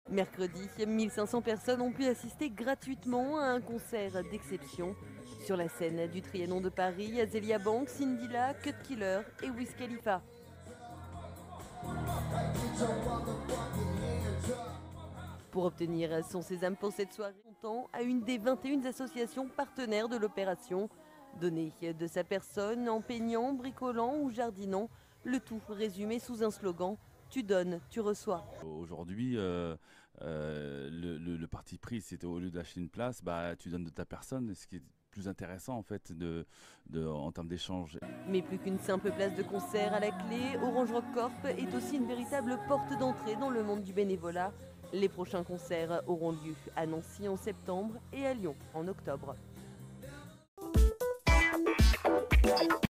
Mercredi, 1500 personnes ont pu assister gratuitement à un concert d'exception. Sur la scène du Trianon de Paris, Azealia Banks, Indila, Cut Killer et Wiz Khalifa. Pour obtenir son sésame pour cette soirée, montant à une des 21 associations partenaires de l'opération. Donner de sa personne en peignant, bricolant ou jardinant, le tout résumé sous un slogan « Tu donnes, tu reçois ». Aujourd'hui, le parti pris, c'était au lieu d'acheter une place, bah, tu donnes de ta personne, ce qui est plus intéressant en fait en termes d'échange. Mais plus qu'une simple place de concert à la clé, Orange Rock Corp est aussi une véritable porte d'entrée dans le monde du bénévolat. Les prochains concerts auront lieu à Nancy en septembre et à Lyon en octobre.